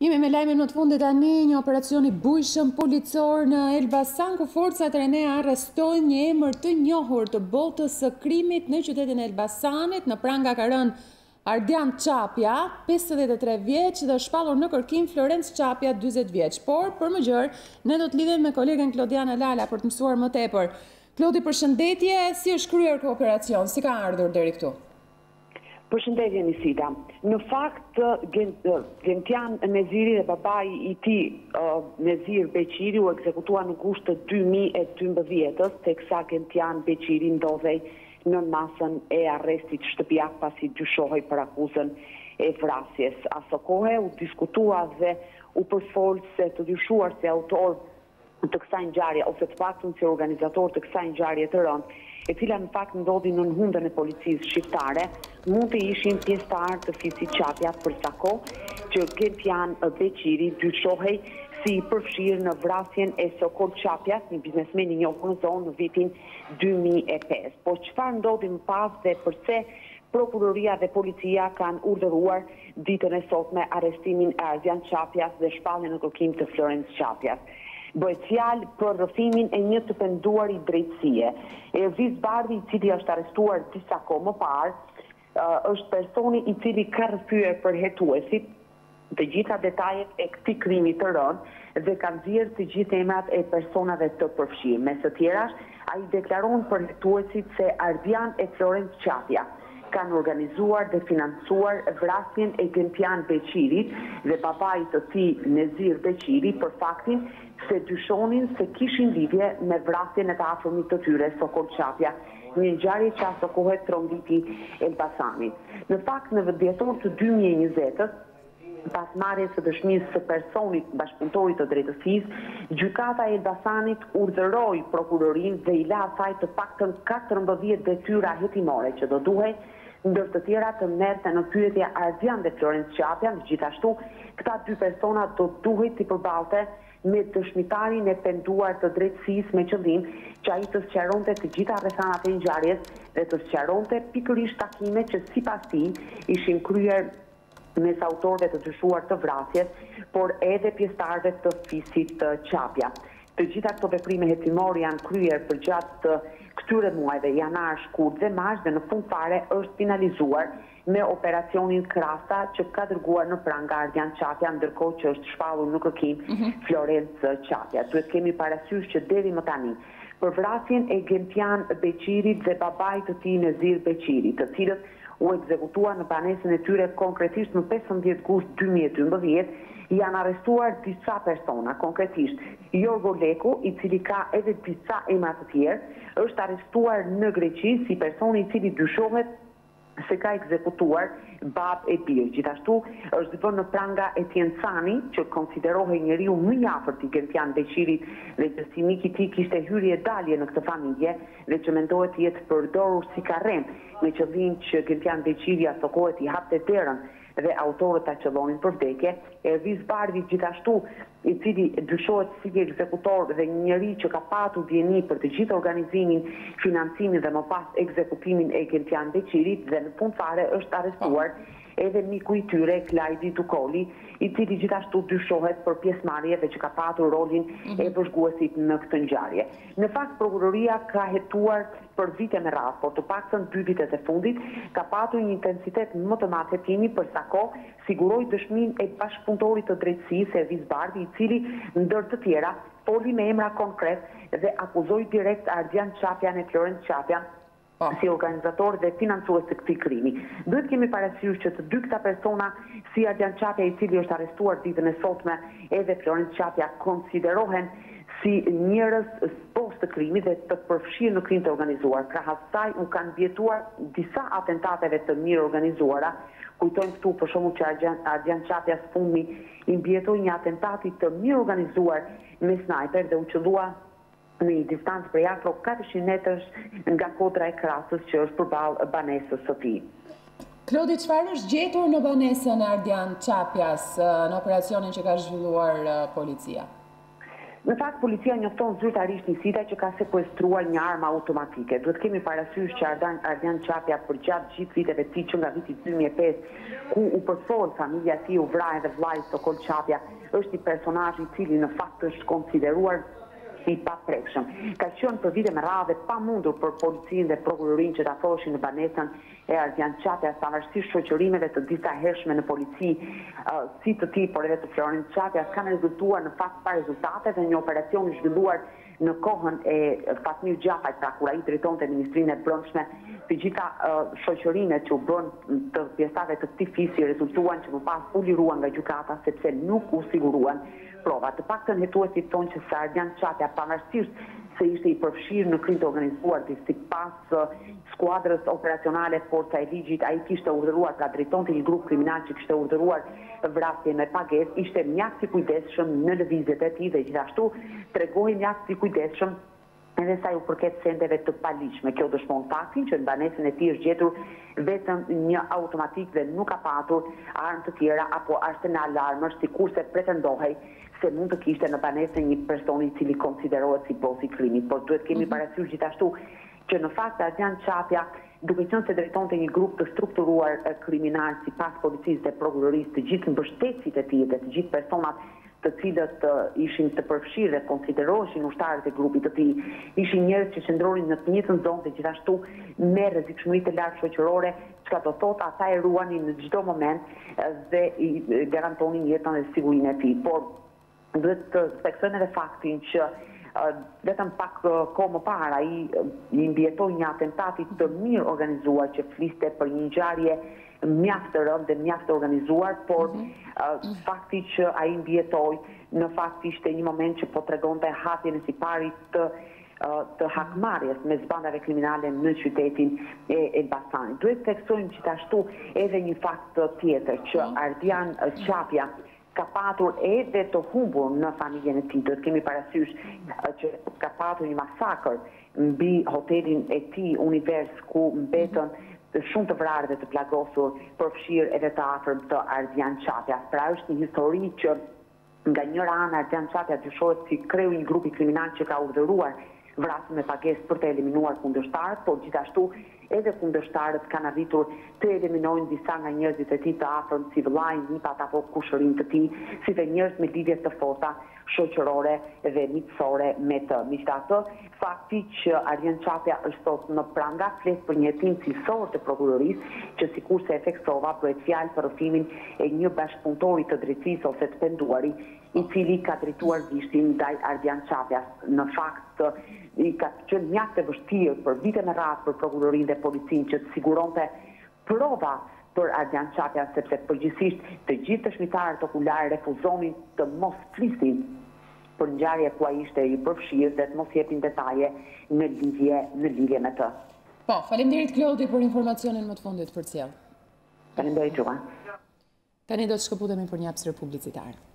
Jemi me lajmin në të fundit tani një operacioni bujshëm policor në Elbasan, ku forcat rene arrestojnë një emër të njohur të botës së krimit në qytetin e Elbasanit. Në pranga ka rënë Ardian Çapja, 53 vjeç, dhe shpallur në kërkim Florenc Çapja, 40 vjeç. Por për më gjërë, ne do të lidhem me kolegen Klodiana Lala për të mësuar më tepër. Klodi, përshëndetje, si është kryer ky operacion, si ka ardhur deri këtu? Përshëndetje Nisida. Në fakt, Gentian Neziri dhe babai i tij, Nezir Beqiri, u ekzekutua në gusht të 2012-ës, teksa Gentian Beqiri ndodhej në masën e arrestit shtëpiak pasi dyshohej për akuzën e vrasjes. Aso kohë u diskutua dhe u përfol se të dyshuar se autor të kësaj ngjarje ose të paktën si organizator të kësaj ngjarje të rëndë, e cila në fakt ndodhi në nënhundën e policisë shqiptare, mund të ishin pjesëtar të fisit Çapja për sa kohë që Gentian Beqiri dyshohej si përfshirë në vrasjen e Sokol Çapjas, një biznesmen i njohur në zonë, në vitin 2005. Po çfarë ndodhi më pas dhe përse prokuroria dhe policia kanë urdhëruar ditën e sotme arrestimin e Ardian Çapjas dhe shpalljen në kërkim të Florenc Çapjas? Bëhet fjalë për rrëfimin e një të penduari drejtësie. Erviz Bardhi, i cili është arrestuar disa kohë më parë, është personi i cili ka rrëfyer për hetuesit të gjitha detajet e këtij krimi të rënd dhe ka nxjerrë të gjithë emrat e personave të përfshirë. Me së tjerash, ai deklaron për hetuesit se Ardian e Florenc Çapja kanë organizuar dhe financuar vrasjen e Gentian Beqirit dhe babait të tij Nezir Beqiri për faktin se dyshonin se kishin lidhje me vrasjen e të afërmit të tyre Sokol Çapja, një ngjarje që aso kohë trombiti Elbasanit. Në fakt, në dhjetor të 2020-ës, pas marrjes së dëshmisë së personit bashkëpunëtorit të drejtësisë, gjykata e Elbasanit urdhëroi prokurorinë dhe i la asaj të paktën 14 detyra hetimore që do duhej, ndër të tjera të merrte në pyetje Ardian dhe Florenc Çapja. Gjithashtu, këta dy persona do duhet të përballte me dëshmitarin e penduar të drejtësisë me qëllim që ai të sqaronte të gjitha rrethanat e ngjarjes dhe të sqaronte pikërisht takimet që sipas tij ishin kryer mes autorëve të dyshuar të vrasjes, por edhe pjesëtarëve të fisit të Çapja. Të gjitha këto veprime hetimore janë kryer përgjatë të këtyre muajve janar, shkurt dhe mars, dhe në fund fare është finalizuar me operacionin Krasta që ka dërguar në pranga Ardian Çapja, ndërkohë që është shpallur në kërkim Florenc Çapja. Duhet kemi parasysh që deri më tani për vrasjen e Gentian Beqirit dhe babait të tij Nezir Beqiri, të cilët u ekzekutua në banesën e tyre konkretisht në 15 gusht 2012, janë arrestuar disa persona, konkretisht Jorgo Leku, i cili ka edhe disa emra të tjerë, është arrestuar në Greqi si personi i cili dyshohet se ka ekzekutuar bab e birë. Gjithashtu është vënë në pranga Etienne Cani, që konsiderohej njeriu më i afërt i Gentian Beqirit dhe që si mik i tij kishte hyrje dalje në këtë familje dhe që mendohet të jetë përdorur si karrem me qëllim që Gentian Beqiri ato kohë i hapte derën dhe autorët ta qellonin për vdekje. Erviz Bardhi, gjithashtu, i cili dyshohet si ekzekutor dhe një njeri që ka patur dieni për të gjithë organizimin, financimin dhe më pas ekzekutimin e Gentian Beqirit, dhe në fund fare është arrestuar edhe miku i tyre, Klajdi Dukoli, i cili gjithashtu dyshohet për pjesëmarrje dhe që ka patur rolin e vëzhguesit në këtë ngjarje. Në fakt, prokuroria ka hetuar për vite me radhë, por të paktën 2 vitet e fundit ka patur një intensitet më të madh hetimi për sa kohë siguroi dëshminë e bashkëpunëtorit të drejtësisë Erviz Bardhi, i cili ndër të tjera foli me emra konkret dhe akuzoi direkt Ardian Çapjan e Florenc Çapjan si organizator dhe financues të këtij krimi. Duhet kemi parasysh që të dy këta persona, si Ardian Çapja, i cili është arrestuar ditën e sotme, edhe Florenc Çapja, konsiderohen si njerëz poshtë të krimit dhe të përfshirë në krim të organizuar. Krahas kësaj u kanë vjetuar disa atentateve të mirë organizuara. Kujtojmë këtu për shembull që Ardian Çapja së fundmi i mbjetoi një atentati të mirë organizuar me snajper dhe u qellua në një distancë prej afro 400 metrash nga kodra e Krasës që është përballë banesës së tij. Klodi, çfarë është gjetur në banesën e Ardian Çapjas në operacionin që ka zhvilluar policia? Në fakt, policia njofton zyrtarisht njësita që ka sekuestruar një armë automatike. Duhet kemi parasysh që Ardian Qapja përgjatë gjithë viteve të tij që nga viti 2005, ku u përfol familja e tij, u vraj dhe vllai Sokol Qapja, është i personazh i cili në fakt është konsideruar si paprekshëm. Ka qenë për vite me radhë pamundur për policinë dhe prokurorinë që ta thoshin në banesën e Ardian Qapja, pavarësisht shoqërimeve të disa hershme në polici, si të tij, por edhe të Florin Qapja, kanë rezultuar në fakt pa rezultate dhe një operacion i zhvilluar në kohën e Fatmir Gjafaj, pra kur ai drejtonte Ministrinë e Brendshme, të gjitha shoqërimet që u bën të pjesave të këtij fisi rezultuan që më pas u liruan nga gjykata sepse nuk u siguruan prova. Të paktën hetuesit thonë që Ardian Qapja, pavarësisht se ishte i përfshirë në krim të organizuar, sipas skuadrës operacionale Forca e Ligjit, ai kishte urdhëruar, pra drejtonte një grup kriminal që kishte urdhëruar vrasje me pagesë, ishte mjaft i kujdesshëm në lëvizjet e tij dhe gjithashtu tregoi mjaft i kujdesshëm edhe sa ju përket sendeve të paligjshme. Kjo dëshmon faktin që në banesën e tij është gjetur vetëm një automatik dhe nuk ka patur armë të tjera apo arsenal armësh, sikurse pretendohej se mund të kishte në banesën një person i cili konsiderohet si bosi i krimit. Por duhet kemi parasysh gjithashtu që në fakt Ardian Qapja, duke qenë se drejtonte një grup të strukturuar kriminal sipas policisë dhe prokurorisë, të gjithë mbështetësit e tij dhe të gjithë personat të cilët ishin të përfshirë dhe konsideroheshin ushtarët e grupit të tij, ishin njerëz që qëndronin në të njëjtën zonë dhe gjithashtu me rrezikshmëri të lartë shoqërore, çka do thotë ata e ruanin në çdo moment dhe i garantonin jetën dhe sigurinë e tij. Por duhet të theksojmë edhe faktin që vetëm pak kohë më parë ai i mbijetoi një atentati të mirë organizuar që fliste për një ngjarje mjaft të rëndë dhe mjaft të organizuar, por fakti që ai mbijetoi në fakt ishte një moment që po tregonte hapjen e siparit të hakmarrjes mes bandave kriminale në qytetin e Elbasanit. Duhet të theksojmë gjithashtu edhe një fakt tjetër që Ardian Qapja ka patur edhe të humbur në familjen e tij. Duhet kemi parasysh që ka patur një masakër mbi hotelin e tij Univers, ku mbetën shumë të vrarë dhe të plagosur, përfshirë edhe të afërm të Ardian Qapja. Pra është një histori që nga njëra anë Ardian Qapja dyshohet si kreu një grupi kriminal që ka urdhëruar vrasje me pagesë për të eliminuar kundërshtarët, por gjithashtu edhe kundërshtarët kanë arritur të eliminojnë disa nga njerëzit e tij të afërm, si vllai, nipat apo kushërinë të tij, si dhe njerëz me lidhje të forta shoqërore dhe miqësore me të. Megjithatë, fakti që Ardian Qapja është sot në pranga flet për një hetim cilësor të prokurorisë, që sikurse e theksova, bëhet fjalë për rrëfimin e një bashkëpunëtori të drejtësisë ose të penduari, i cili ka drejtuar vishtin ndaj Ardian Qapjas. Në fakt, i ka qenë mjaft e vështirë për vite me radhë për prokurorinë dhe policinë që të siguronte prova për Ardian Qapja, sepse përgjithsisht të gjithë dëshmitarët okular refuzonin të mos flisin për ngjarje ku ai ishte i përfshirë dhe të mos jepin detaje në lidhje me të. Po, faleminderit Klodi për informacionin më të fundit përcjell. Faleminderit juve. Tani do të shkëputemi për një hapësirë publicitare.